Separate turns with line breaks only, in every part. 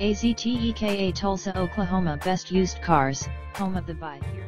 AZTEKA Tulsa, Oklahoma. Best used cars, home of the buy here.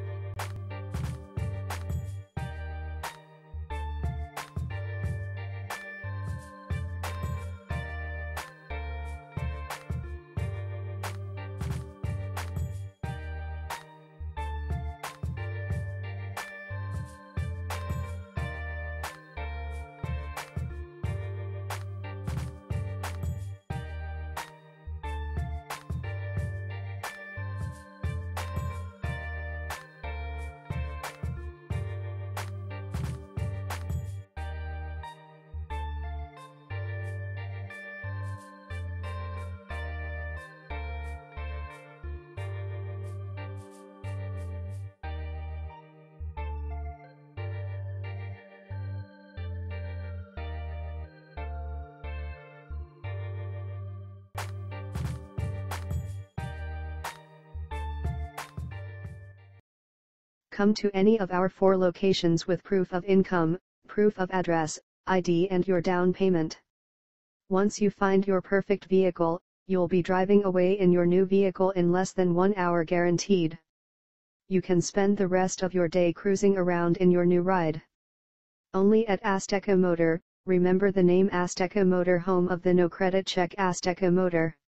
Come to any of our 4 locations with proof of income, proof of address, ID and your down payment. Once you find your perfect vehicle, you'll be driving away in your new vehicle in less than 1 hour guaranteed. You can spend the rest of your day cruising around in your new ride. Only at Azteca Motor. Remember the name Azteca Motor, home of the no credit check. Azteca Motor.